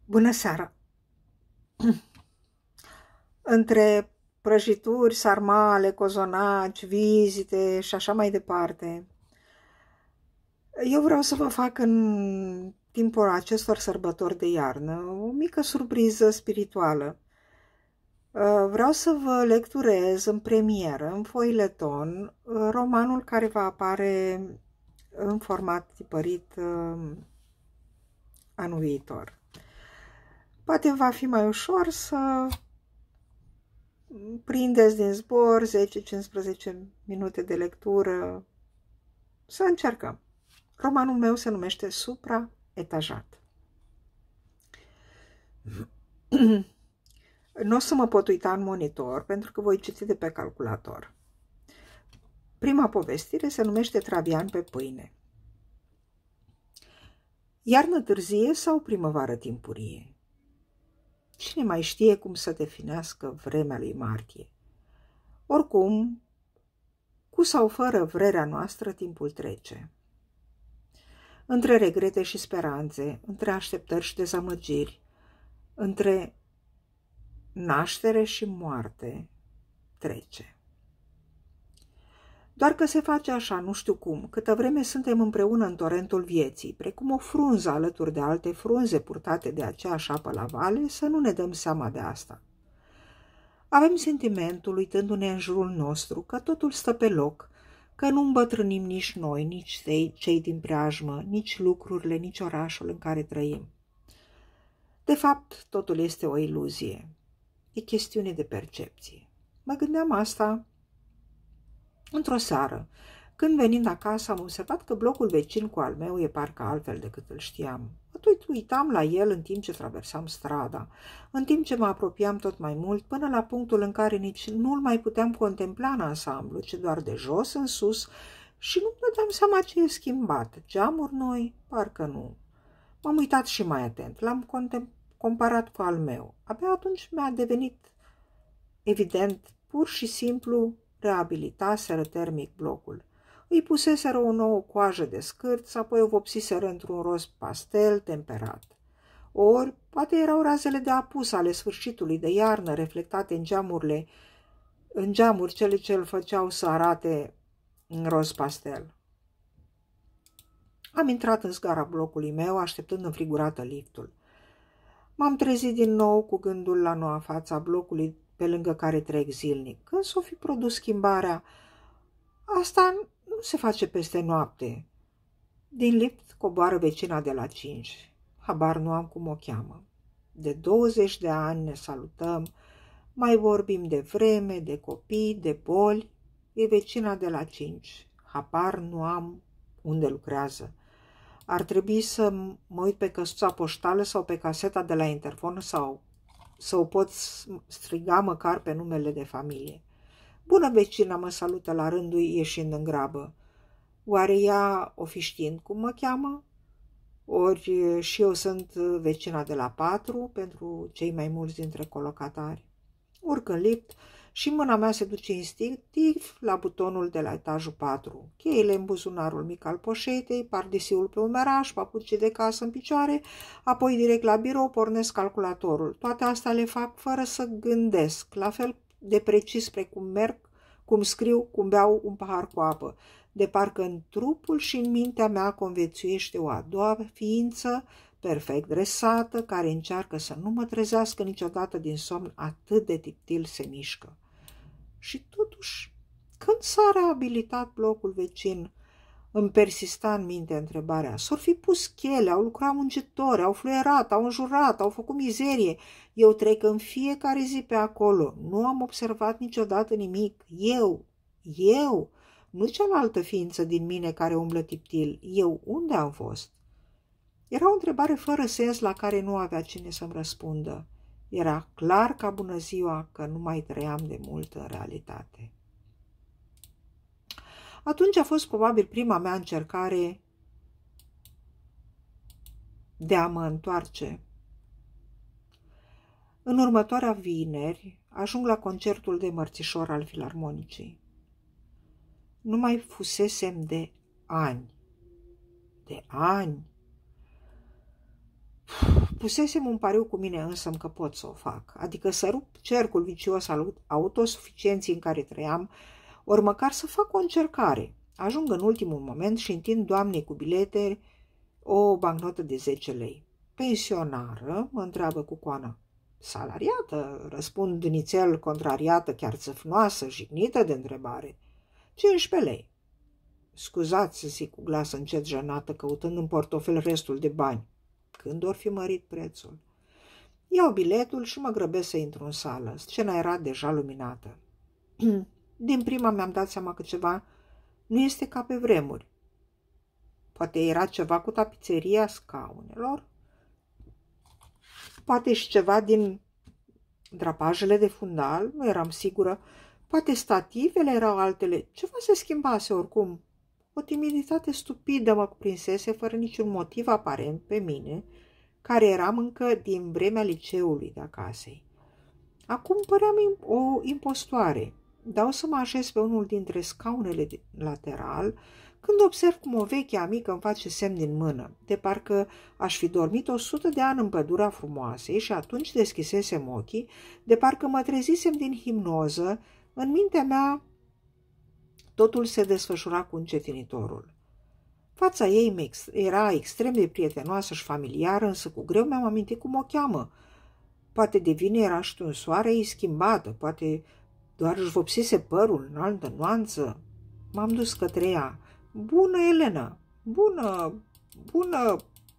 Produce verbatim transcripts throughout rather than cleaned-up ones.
Bună seara! Între prăjituri, sarmale, cozonaci, vizite și așa mai departe, eu vreau să vă fac în timpul acestor sărbători de iarnă o mică surpriză spirituală. Vreau să vă lecturez în premieră, în foileton, romanul care va apare în format tipărit anul viitor. Poate va fi mai ușor să prindeți din zbor zece cincisprezece minute de lectură. Să încercăm. Romanul meu se numește Supraetajat. Nu o să mă pot uita în monitor pentru că voi citi de pe calculator. Prima povestire se numește Travian pe pâine. Iarnă târzie sau primăvară timpurie? Cine mai știe cum să definească vremea lui martie? Oricum, cu sau fără vrerea noastră, timpul trece. Între regrete și speranțe, între așteptări și dezamăgiri, între naștere și moarte, trece. Doar că se face așa, nu știu cum, câtă vreme suntem împreună în torentul vieții, precum o frunză alături de alte frunze purtate de aceeași apă la vale, să nu ne dăm seama de asta. Avem sentimentul, uitându-ne în jurul nostru, că totul stă pe loc, că nu îmbătrânim nici noi, nici cei din preajmă, nici lucrurile, nici orașul în care trăim. De fapt, totul este o iluzie. E chestiune de percepție. Mă gândeam asta într-o seară, când venind acasă am observat că blocul vecin cu al meu e parcă altfel decât îl știam. Atunci uitam la el în timp ce traversam strada, în timp ce mă apropiam tot mai mult, până la punctul în care nici nu-l mai puteam contempla în ansamblu, ci doar de jos în sus, și nu-mi dădeam seama ce e schimbat. Geamuri noi? Parcă nu. M-am uitat și mai atent, l-am comparat cu al meu. Abia atunci mi-a devenit evident, pur și simplu, reabilitaseră termic blocul. Îi puseseră o nouă coajă de scârți, apoi o vopsiseră într-un roz pastel temperat. Ori, poate erau razele de apus ale sfârșitului de iarnă reflectate în geamurile, în geamuri cele ce îl făceau să arate în roz pastel. Am intrat în scara blocului meu, așteptând înfrigurată liftul. M-am trezit din nou cu gândul la noua fața blocului pe lângă care trec zilnic. Când s-o fi produs schimbarea, asta nu se face peste noapte. Din lift coboară vecina de la cinci. Habar nu am cum o cheamă. De douăzeci de ani ne salutăm, mai vorbim de vreme, de copii, de boli. E vecina de la cinci. Habar nu am unde lucrează. Ar trebui să mă uit pe căsuța poștală sau pe caseta de la interfon sau să o pot striga măcar pe numele de familie. Bună vecina, mă salută la rândul ieșind în grabă. Oare ea o fi știind cum mă cheamă? Ori și eu sunt vecina de la patru pentru cei mai mulți dintre colocatari. Urc în lift și mâna mea se duce instinctiv la butonul de la etajul patru. Cheile în buzunarul mic al poșetei, pardesiul pe umeraș, papucii de casă în picioare, apoi direct la birou pornesc calculatorul. Toate astea le fac fără să gândesc, la fel de precis precum merg, cum scriu, cum beau un pahar cu apă. De parcă în trupul și în mintea mea conviețuiește o a doua ființă, perfect dresată, care încearcă să nu mă trezească niciodată din somn, atât de tiptil se mișcă. Și totuși, când s-a reabilitat blocul vecin, îmi persista în minte întrebarea. S-or fi pus chele, au lucrat muncitori, au fluierat, au înjurat, au făcut mizerie. Eu trec în fiecare zi pe acolo. Nu am observat niciodată nimic. Eu, eu, nu cealaltă ființă din mine care umblă tiptil. Eu unde am fost? Era o întrebare fără sens la care nu avea cine să-mi răspundă. Era clar ca bună ziua că nu mai trăiam de mult în realitate. Atunci a fost probabil prima mea încercare de a mă întoarce. În următoarea vineri ajung la concertul de mărțișor al Filarmonicii. Nu mai fusesem de ani. De ani. Pusesem un pariu cu mine însă că pot să o fac, adică să rup cercul vicios al autosuficienții în care trăiam, ori măcar să fac o încercare. Ajung în ultimul moment și întind doamnei cu bilete o bancnotă de zece lei. Pensionară? Mă întreabă cu coană. Salariată? Răspund nițel contrariată, chiar țăfnoasă, jignită de întrebare. cincisprezece lei. Scuzați, zic cu glas încet jenată, căutând în portofel restul de bani. Când or fi mărit prețul? Iau biletul și mă grăbesc să intru în sală. Scena era deja luminată. Din prima mi-am dat seama că ceva nu este ca pe vremuri. Poate era ceva cu tapiseria scaunelor, poate și ceva din drapajele de fundal, nu eram sigură, poate stativele erau altele, ceva se schimbase oricum. O timiditate stupidă mă cuprinsese fără niciun motiv aparent pe mine, care eram încă din vremea liceului de acasei. Acum păream o impostoare. Dau să mă așez pe unul dintre scaunele lateral, când observ cum o veche amică îmi face semn din mână, de parcă aș fi dormit o sută de ani în pădurea frumoasei și atunci deschisesem ochii, de parcă mă trezisem din hipnoză, în mintea mea totul se desfășura cu încetinitorul. Fața ei era extrem de prietenoasă și familiară, însă cu greu mi-am amintit cum o cheamă. Poate de vină era și un soare ei schimbată, poate doar își vopsise părul în altă nuanță. M-am dus către ea. Bună, Elena! Bună! Bună!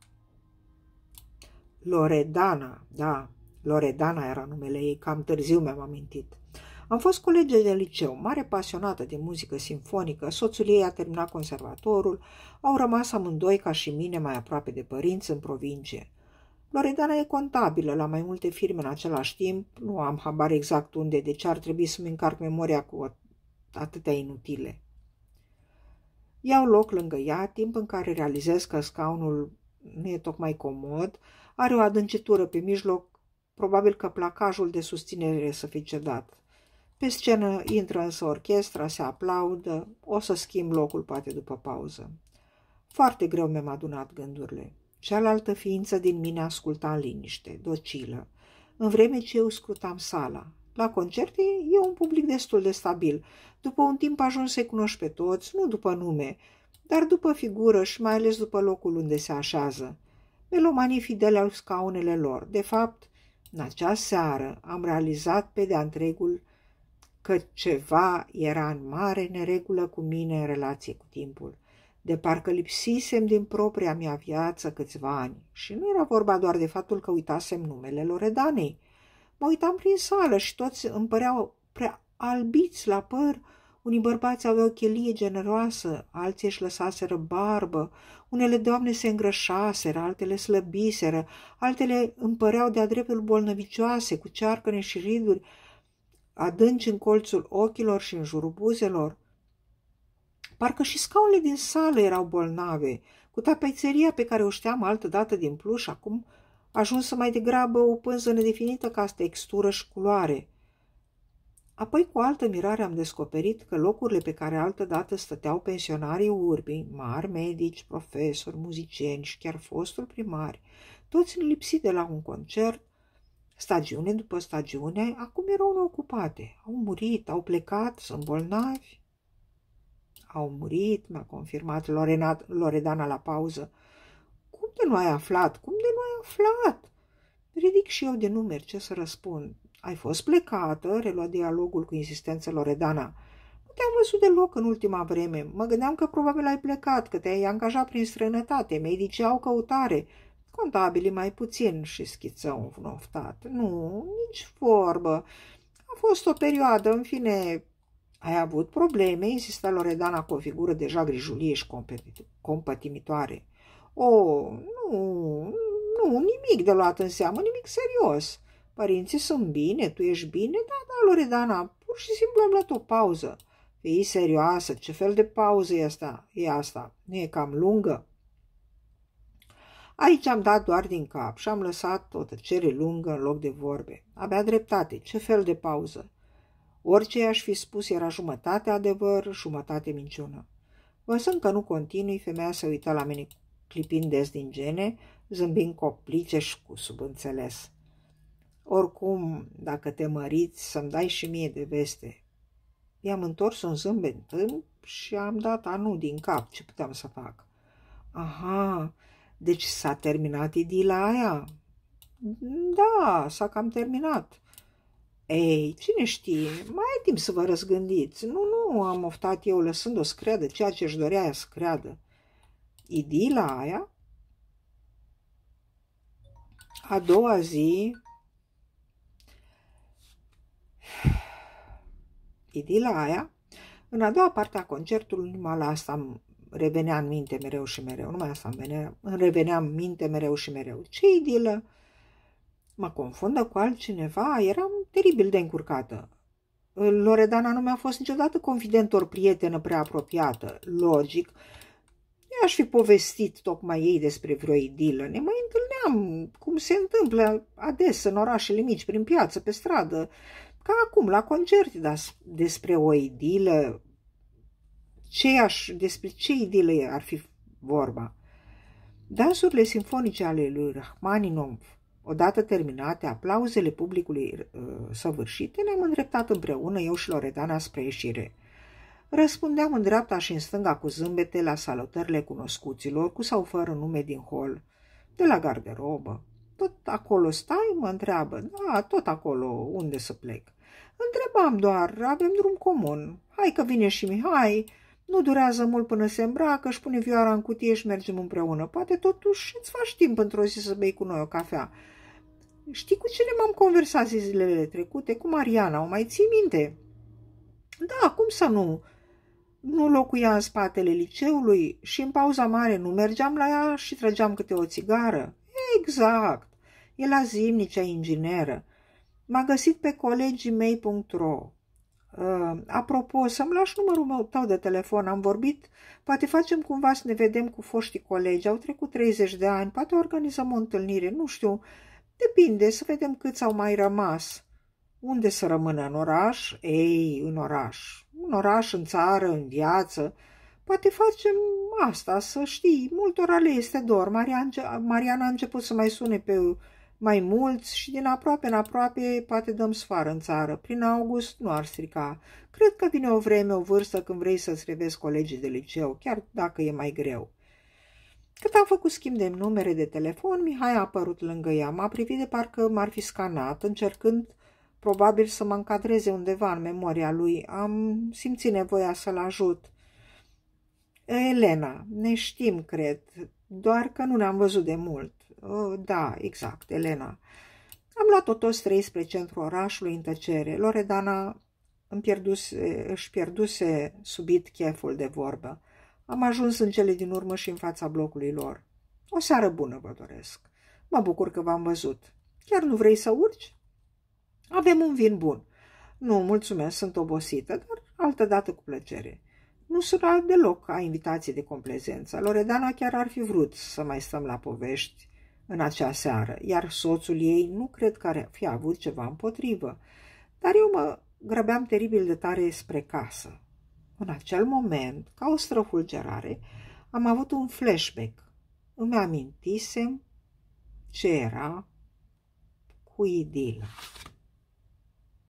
Loredana, da, Loredana era numele ei, cam târziu mi-am amintit. Am fost colege de liceu, mare pasionată de muzică simfonică, soțul ei a terminat conservatorul, au rămas amândoi ca și mine mai aproape de părinți în provincie. Loredana e contabilă la mai multe firme în același timp, nu am habar exact unde, deci ar trebui să-mi încarc memoria cu atâtea inutile. Iau loc lângă ea, timp în care realizez că scaunul nu e tocmai comod, are o adâncitură pe mijloc, probabil că placajul de susținere să fie cedat. Pe scenă intră însă orchestra, se aplaudă, o să schimb locul poate după pauză. Foarte greu mi-am adunat gândurile. Cealaltă ființă din mine asculta în liniște, docilă, în vreme ce eu scrutam sala. La concerte e un public destul de stabil. După un timp ajungi să-i cunoști pe toți, nu după nume, dar după figură și mai ales după locul unde se așează. Melomanii fidele au scaunele lor. De fapt, în acea seară am realizat pe de-a întregul că ceva era în mare neregulă cu mine în relație cu timpul. De parcă lipsisem din propria mea viață câțiva ani. Și nu era vorba doar de faptul că uitasem numele Loredanei. Mă uitam prin sală și toți îmi păreau prea albiți la păr. Unii bărbați aveau o chelie generoasă, alții își lăsaseră barbă, unele doamne se îngrășaseră, altele slăbiseră, altele îmi păreau de-a dreptul bolnăvicioase, cu cearcăne și riduri adânci în colțul ochilor și în jurul buzelor. Parcă și scaunele din sală erau bolnave, cu tapețeria pe care o știam altădată din pluș, acum ajunsă mai degrabă o pânză nedefinită ca textură și culoare. Apoi cu altă mirare am descoperit că locurile pe care altădată stăteau pensionarii urbii, mari medici, profesori, muzicieni și chiar fostul primari, toți lipsiți de la un concert, stagiune după stagiune, acum erau neocupate. Au murit, au plecat, sunt bolnavi. Au murit, mi-a confirmat Lorena, Loredana la pauză. Cum de nu ai aflat? Cum de nu ai aflat? Ridic și eu de numeri, ce să răspund? Ai fost plecată, relua dialogul cu insistență Loredana. Nu te-am văzut deloc în ultima vreme. Mă gândeam că probabil ai plecat, că te-ai angajat prin străinătate. Medicii au căutare. Contabilii mai puțin, și schiță un oftat. Nu, nici vorbă. A fost o perioadă, în fine. Ai avut probleme? Insista Loredana cu o figură deja grijulie și compătimitoare. O, nu, nu, nimic de luat în seamă, nimic serios. Părinții sunt bine, tu ești bine? Da, da, Loredana, pur și simplu am luat o pauză. Fii serioasă, ce fel de pauză e asta? E asta? Nu e cam lungă? Aici am dat doar din cap și am lăsat o tăcere lungă în loc de vorbe. Avea dreptate, ce fel de pauză? Orice aș fi spus era jumătate adevăr, jumătate minciună. Văzând că nu continui, femeia se uită la mine clipind des din gene, zâmbind complice și cu subînțeles. Oricum, dacă te măriți, să-mi dai și mie de veste. I-am întors un zâmbet tâmp și am dat anu din cap. Ce puteam să fac? Aha, deci s-a terminat idila aia? Da, s-a cam terminat. Ei, cine știe, mai ai timp să vă răzgândiți. Nu, nu, am oftat eu lăsând-o să creadă ceea ce își dorea ea să creadă. Idila aia? A doua zi... Idila aia? În a doua parte a concertului, numai la asta îmi revenea în minte mereu și mereu. Numai asta îmi, venea, îmi revenea în minte mereu și mereu. Ce idilă? Mă confundă cu altcineva? Eram teribil de încurcată. Loredana nu mi-a fost niciodată confidentă ori prietenă prea apropiată. Logic, i-aș fi povestit tocmai ei despre vreo idilă. Ne mai întâlneam, cum se întâmplă ades în orașele mici, prin piață, pe stradă, ca acum, la concert, dar despre o idilă, ce aș, despre ce idilă ar fi vorba? Dansurile simfonice ale lui Rachmaninov, odată terminate, aplauzele publicului uh, săvârșite, ne-am îndreptat împreună, eu și Loredana, spre ieșire. Răspundeam în dreapta și în stânga cu zâmbete la salutările cunoscuților, cu sau fără nume din hol, de la garderobă. Tot acolo stai? Mă întreabă. Da, tot acolo, unde să plec? Întrebam doar, avem drum comun. Hai că vine și Mihai, nu durează mult până se îmbracă, își pune vioara în cutie și mergem împreună. Poate totuși îți faci timp într-o zi să bei cu noi o cafea. Știi cu cine m-am conversat zilele trecute? Cu Mariana, o mai ții minte? Da, cum să nu? Nu locuia în spatele liceului și în pauza mare nu mergeam la ea și trăgeam câte o țigară? Exact. E la zimnicea ingineră. M-a găsit pe colegii mei punct ro. Uh, apropo, să-mi lași numărul meu tău de telefon, am vorbit, poate facem cumva să ne vedem cu foștii colegi, au trecut treizeci de ani, poate organizăm o întâlnire, nu știu, depinde, să vedem câți au mai rămas. Unde să rămână, în oraș? Ei, în oraș. În oraș, în țară, în viață. Poate facem asta, să știi, multora le este dor. Mariana a început să mai sune pe mai mulți și din aproape în aproape poate dăm sfară în țară. Prin august nu ar strica. Cred că vine o vreme, o vârstă când vrei să-ți revezi colegii de liceu, chiar dacă e mai greu. Cât am făcut schimb de numere de telefon, Mihai a apărut lângă ea. M-a privit de parcă m-ar fi scanat, încercând probabil să mă încadreze undeva în memoria lui. Am simțit nevoia să-l ajut. Elena, ne știm, cred, doar că nu ne-am văzut de mult. Uh, da, exact, Elena. Am luat-o toți trei spre centrul orașului în tăcere. Loredana îmi pierduse, își pierduse subit cheful de vorbă. Am ajuns în cele din urmă și în fața blocului lor. O seară bună vă doresc. Mă bucur că v-am văzut. Chiar nu vrei să urci? Avem un vin bun. Nu, mulțumesc, sunt obosită, dar altădată cu plăcere. Nu suna deloc ca invitație de complezență. Loredana chiar ar fi vrut să mai stăm la povești în acea seară, iar soțul ei nu cred că ar fi avut ceva împotrivă. Dar eu mă grăbeam teribil de tare spre casă. În acel moment, ca o străfulgerare, am avut un flashback. Îmi amintisem ce era cu idila.